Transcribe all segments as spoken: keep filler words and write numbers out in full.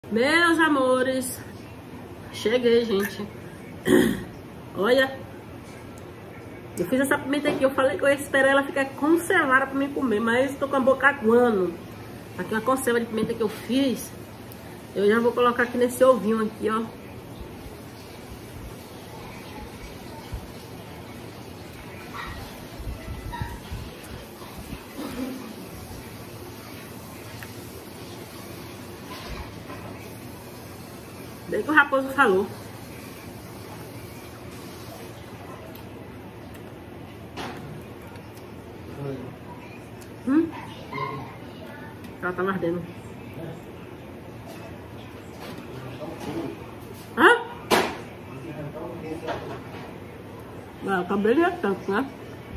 Meus amores, cheguei, gente. Olha, eu fiz essa pimenta aqui. Eu falei que eu ia esperar ela ficar conservada pra mim comer, mas tô com a boca aguando. Aqui uma conserva de pimenta que eu fiz. Eu já vou colocar aqui nesse ovinho aqui, ó. Daí que o Raposo falou. Hum? Ela tá ardendo. Hã? Ah, o cabelo é tanto, né?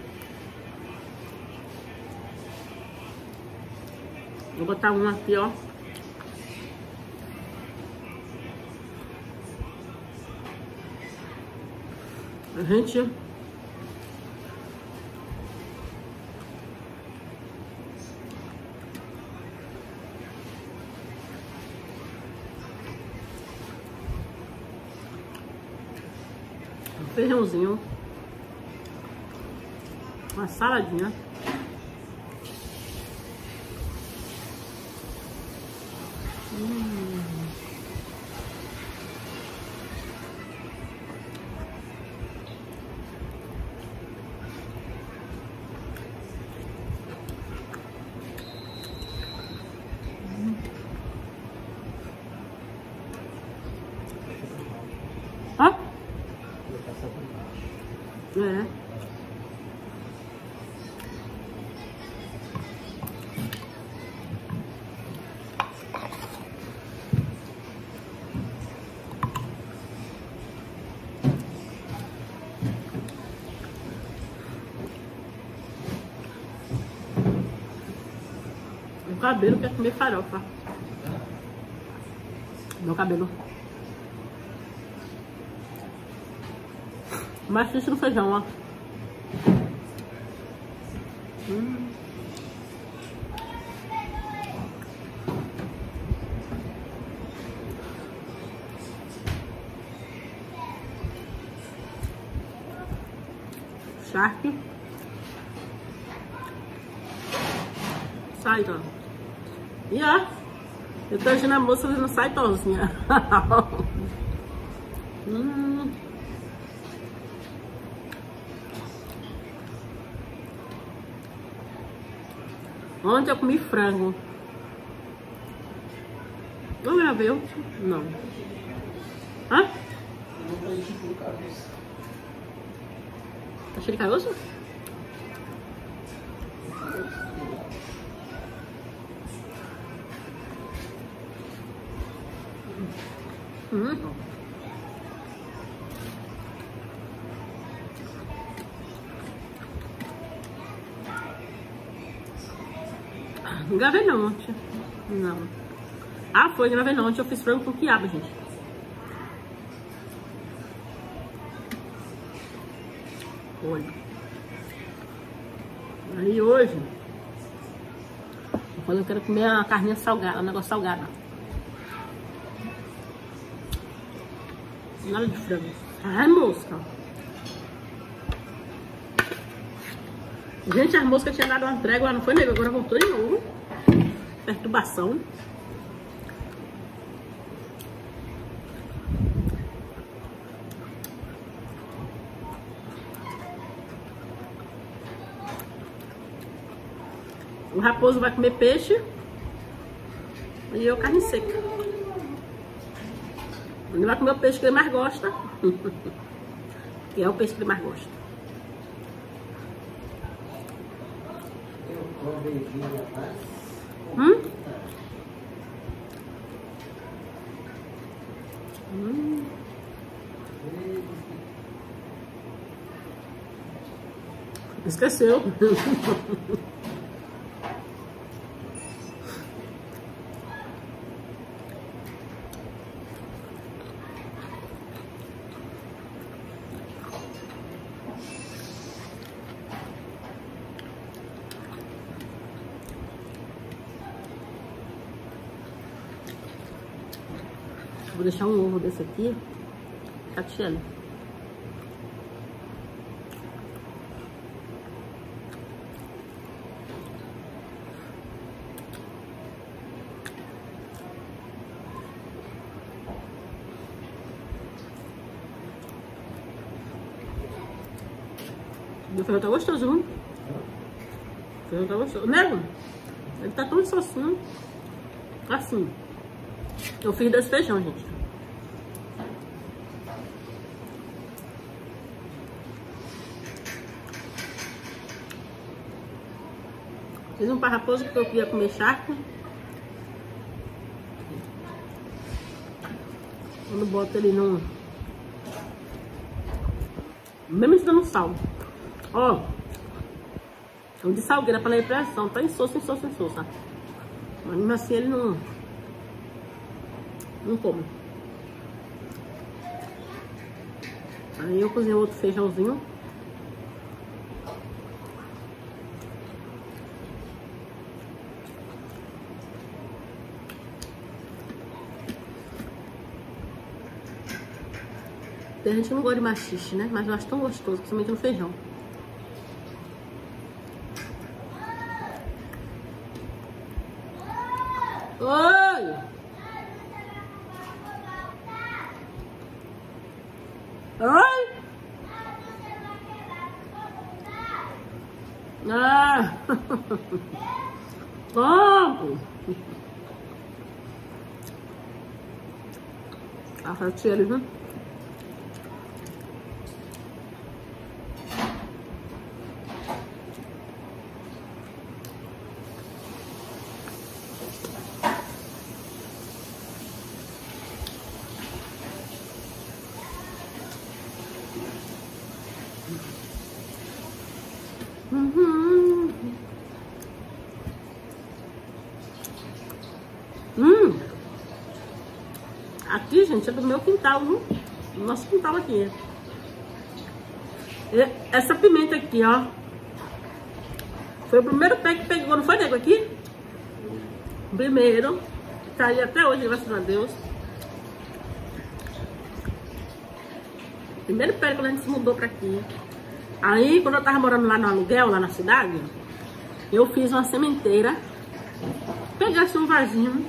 Vou botar um aqui, ó. A gente um feijãozinho, uma saladinha, hum. Ó. É. O cabelo quer comer farofa. Meu cabelo. Mas isso no feijão, ó. Hum. Charque. Sai, ó. E ó, eu tô achando a moça fazendo saitozinha. hum. Ontem eu comi frango. Não gravei? Não. Hã? Tá cheio de caroço? Hum. Não gravei não ontem. Não. Ah, foi, gravei não. Ontem eu fiz frango com quiabo, gente. Olha. Aí hoje, quando eu quero comer a carninha salgada, um negócio salgado. Nada de frango. Ai, mosca. Gente, as moscas tinham dado uma trégua, não foi, nego? Agora voltou de novo. Perturbação. O Raposo vai comer peixe. E eu carne seca. Ele vai comer o peixe que ele mais gosta. Que é o peixe que ele mais gosta. Hum? Hum. Esqueceu. Vou deixar um ovo desse aqui fatiando. O feijão tá gostoso, viu? O feijão tá gostoso. Nego, ele tá tão sozinho. Assim. Eu fiz desse feijão, gente. Fiz um parraposo porque eu queria comer charque. Quando boto ele no... Mesmo dando sal. Ó. O de salgueira para pressão. Tá em soça, em soça, em soça. Mas mesmo assim ele não... Não come. Aí eu cozinhei outro feijãozinho. Tem gente que não gosta de machixe, né? Mas eu acho tão gostoso, principalmente no feijão. Oi! Oi! Ah! Vamos! A fatia ali, viu? Uhum. Hum. Aqui, gente, é do meu quintal, viu? Nosso quintal aqui. E essa pimenta aqui, ó. Foi o primeiro pé que pegou, não foi, nego, aqui? Primeiro. Tá aí até hoje, graças a Deus. Primeiro pé quando a gente se mudou pra aqui. Aí, quando eu tava morando lá no aluguel, lá na cidade, eu fiz uma sementeira. Peguei assim um vasinho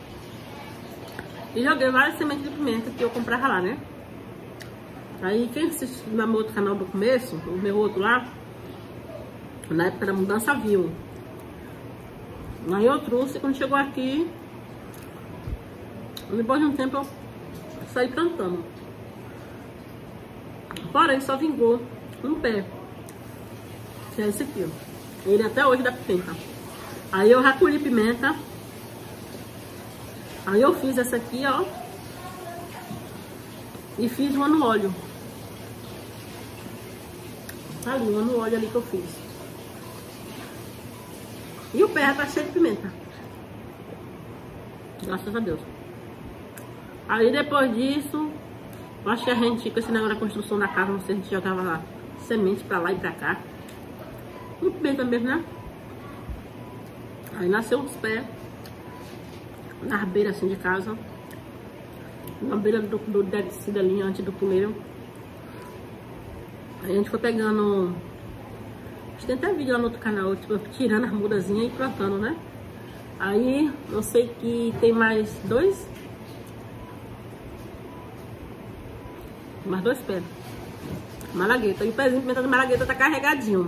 e joguei várias sementes de pimenta que eu comprava lá, né? Aí, quem assistiu no meu outro canal do começo, o meu outro lá, na época da mudança, viu. Aí eu trouxe, quando chegou aqui, depois de um tempo eu saí plantando. Porém, só vingou um pé, que é esse aqui, ó. Ele até hoje dá pimenta. Aí eu já colhi pimenta. Aí eu fiz essa aqui, ó. E fiz uma no óleo. Ali, uma no óleo ali que eu fiz. E o pé já tá cheio de pimenta. Graças a Deus. Aí depois disso, eu acho que a gente, com esse negócio da construção da casa, não sei, a gente jogava lá semente pra lá e pra cá. Muito bem também, né? Aí nasceu os pés na beira assim de casa. Na beira do, do descida ali, antes do puleiro. Aí a gente foi pegando... Tem até vídeo lá no outro canal, tipo, tirando as mudazinhas e plantando, né? Aí eu sei que tem mais dois. Mais dois pés. Malagueta. E o pezinho de pimenta de malagueta tá carregadinho.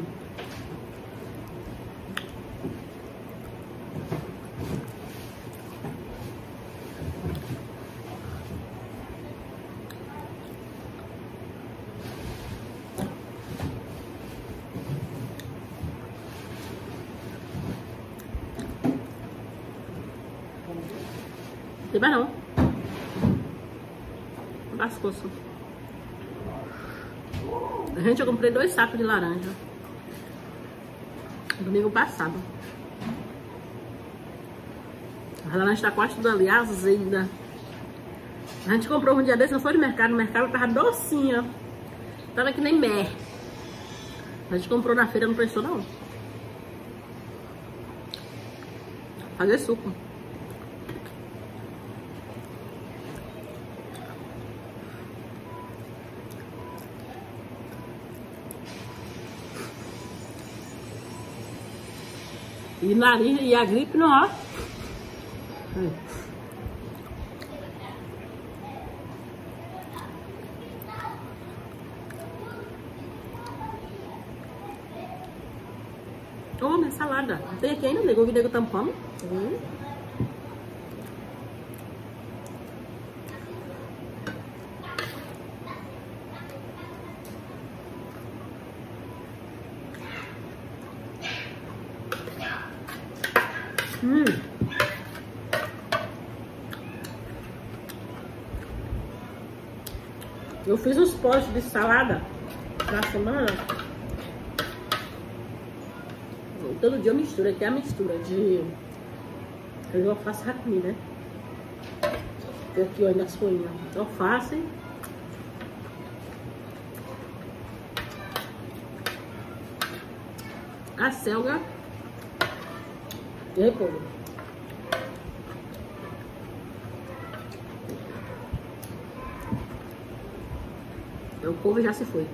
Tem mais não. Lascou-se. Gente, eu comprei dois sacos de laranja domingo passado. A laranja tá quase tudo ali, azeda. A gente comprou um dia desse, não foi no mercado. No mercado tava docinha. Tava que nem mer. A gente comprou na feira, não prestou não. Fazer suco. E nariz e a gripe não, ó. Hum. Oh, minha salada. Não tem aqui ainda, nego. O nego tampando. Hum. Hum. Eu fiz uns potes de salada na semana. Todo dia eu misturo, aqui é a mistura de eu alface racmi, né? Tem aqui, olha, as folhinhas. Alface. A selga e repolho. O couve já se foi.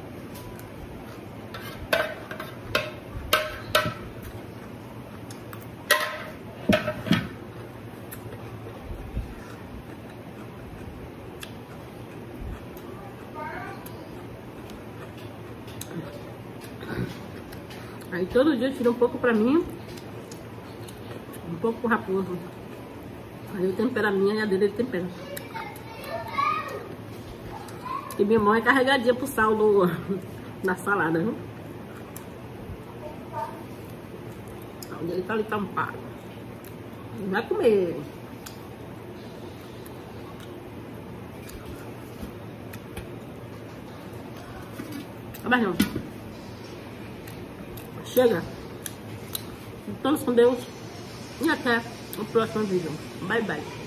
Aí todo dia eu tiro um pouco pra mim, um pouco pro raposo. Aí eu tempero a minha e a dele ele tempera. E minha mão é carregadinha pro sal do, da salada, viu? O dele tá ali tampado. Ele vai comer. Tá mais não. Chega. Então, com Deus. E até o próximo vídeo. Bye, bye.